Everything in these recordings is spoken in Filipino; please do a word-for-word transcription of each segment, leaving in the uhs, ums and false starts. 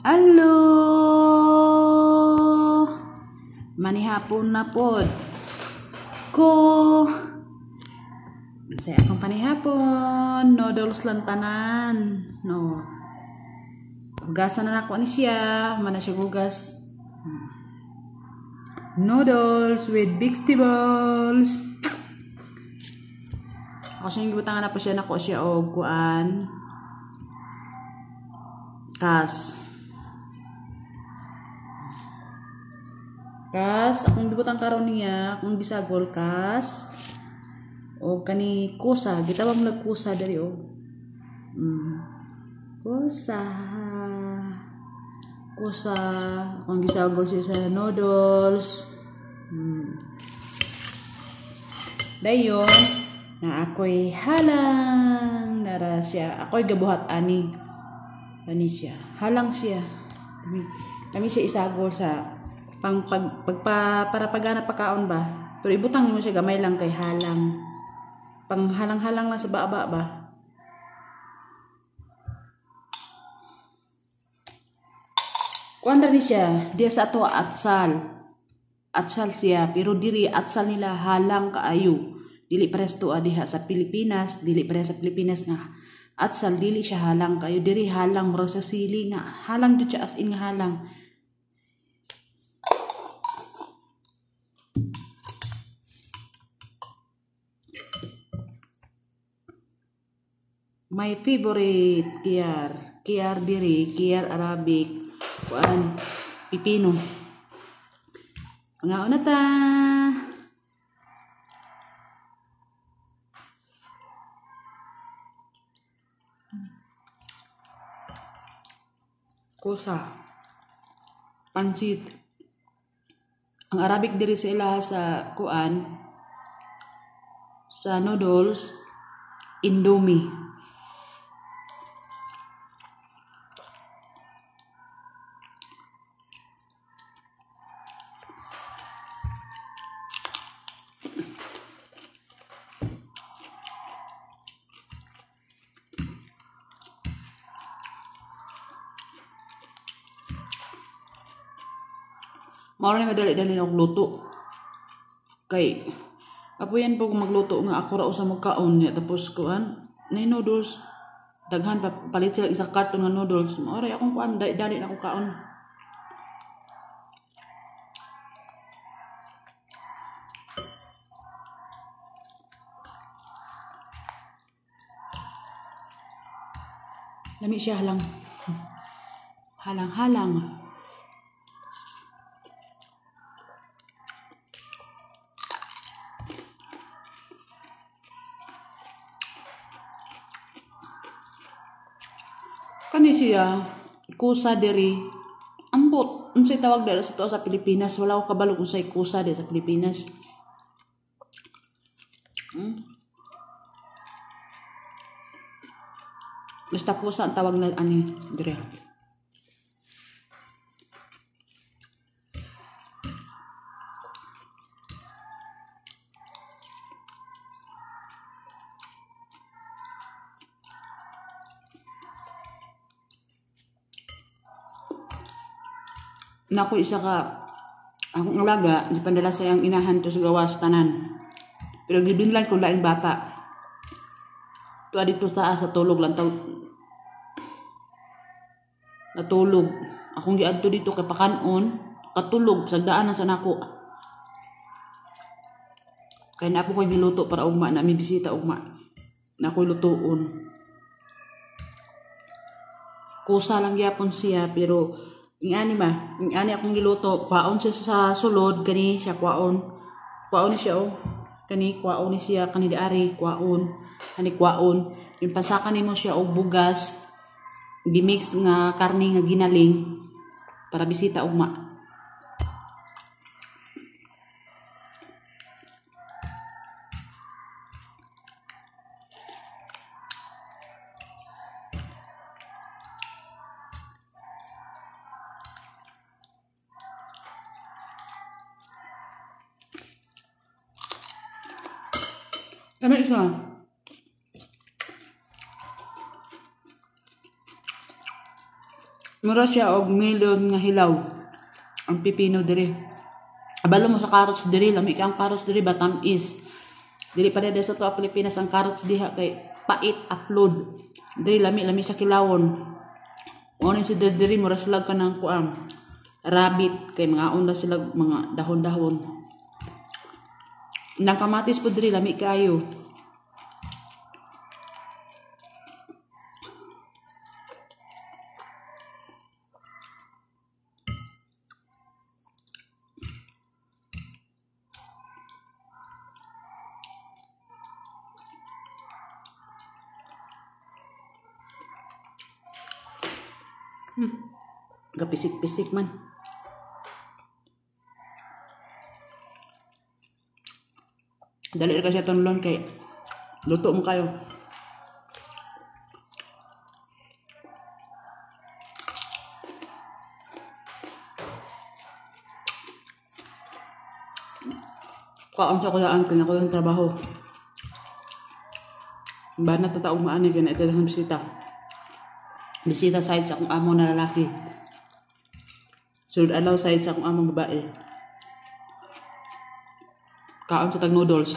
Halo, manihapon na pod ko. Saya akong panihapon, noodles lang tanan. No. Hugasan na ako ni siya, mana siya hugas. Noodles with vegetables. Ako siya yung gibutangan na po siya, nako siya o kuan. Kas. Kas, akong gibutang karon niya, akong gisagol kas. O kani kusa, gitawag lang kusa dali o. Mm. Kusa. Kusa, akong gisagol siya sa noodles. Mm. Dayon, na ako'y halang nara siya. Ako'y gabuhat ani. Ani siya. Halang siya. Kami, kami siya isagol sa pang pag, pagpa para pagana pagkaon ba. Pero ibutang mo siya gamay lang kay halang. Pang halang-halang lang sa baba ba. Kuan ni siya, dia sa ato atsal. Atsal siya, pero diri atsal nila halang kaayo. Dili pares to diha sa Pilipinas, dili pares sa Pilipinas nga atsal dili siya halang kayo, diri halang mura sa sili nga halang jud siya as in nga halang. My favorite kiyar, kiyar diri, kiyar Arabic, kuan pipino. Pangaon na ta. Kusa, pansit. Ang Arabic diri sila sa kuan, sa noodles, Indomie. Mao ni madali-dali na og luto. Kay apuyan po magluto nga ako ra usa magkaon niya tapos kuan nay noodles daghan pa palit sila isa karton nga noodles. Mao ra akong kuan dali na ako kaon. Lami siya halang. Halang-halang. Kani siya, kusa diri, ambot, unsay tawag diri sa to sa Pilipinas, wala ko kabalo kung say kusa diri sa Pilipinas. Hmm? Basta kusa ang tawag na ani diri. Naku isa ka akong alaga di pandala sayang inahan to sa gawas tanan, pero gibinlan ko laing bata to adito sa sa tulog lang taw natulog akong giadto dito kay pakanon katulog sa daanan sa nako kay na ako koy giluto para ugma na may bisita ugma na koy lutuon. Kusa lang gyapon siya pero ingani ba, ingani akong giluto, kwaon siya sa sulod, kani siya kwaon. Kwaon ni siya oh. Kani kwaon ni siya kani diari, kwaon. Kani kwaon. Yung pasakan nimo siya og bugas, gimix nga karne nga ginaling para bisita ugma. Kami isa. Mura siya og milyon nga hilaw. Ang pipino diri. Abalo mo sa carrots diri, lami ka ang carrots diri Batam is. Dili pa dede sa to Pilipinas ang carrots diha kay pait upload. Diri lami-lami sa kilawon. Ono si diri mura sila kanang kuan. Rabbit kay mga onda sila mga dahon-dahon. Nang kamatis po diri lami kayo. Hmm. Kapisik-pisik man. Dali kasi itong lon kay luto mo kayo. Kaon sa kulaan kanya ko yung trabaho. Ba na tataong maani kaya na ito ng bisita. Bisita side sa akong amo na lalaki. Sunod alaw side sa akong among babae. Kaon sa tag noodles.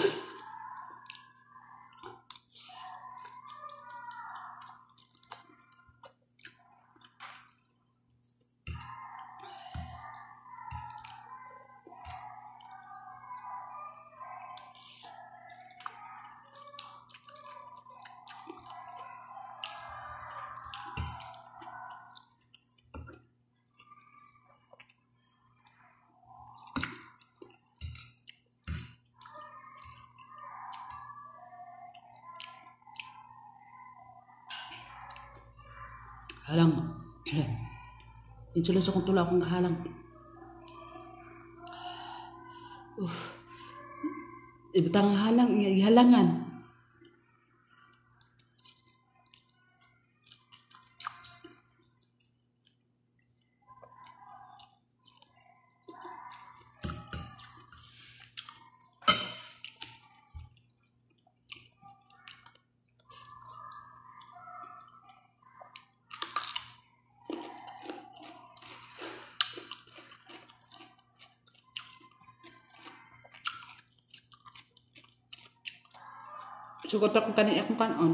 Halang. Insulos akong tula akong halang. Uff. Ibutang halang, ihalangan. Sugot ako kani akong kanon.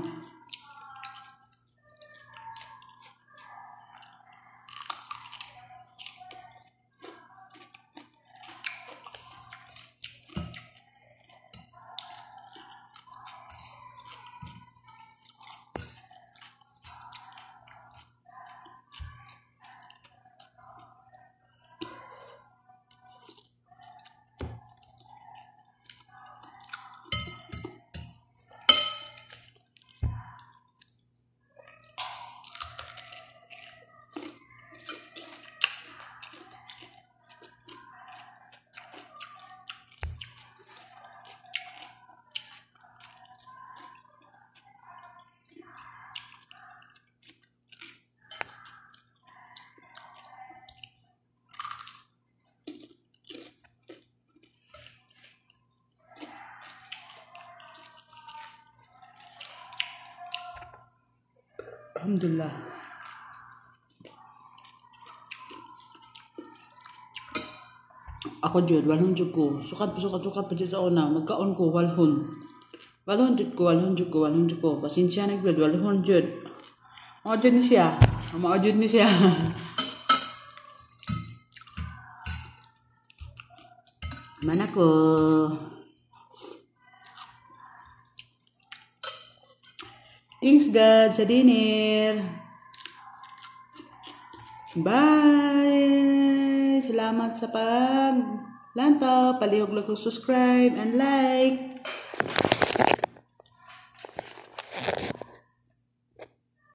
Alhamdulillah. Ako jud walhon jud ko. Sukat sukat sukat pa jud sa una. Magkaon ko walhon. Walhon jud ko, walhon jud ko, walhon jud ko. Pasensya na jud walhon jud. Mao jud ni siya. Mao jud ni siya. Mana ko? Thanks God sa dinner. Bye! Salamat sa paglantaw. Palihog lang ko subscribe and like.